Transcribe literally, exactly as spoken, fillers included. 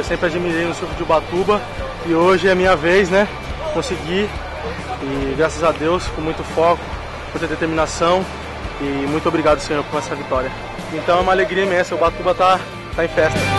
sempre admirei no surf de Ubatuba e hoje é minha vez, né? Consegui e graças a Deus, com muito foco, muita determinação e muito obrigado, Senhor, por essa vitória. Então é uma alegria imensa, o Ubatuba tá, tá em festa.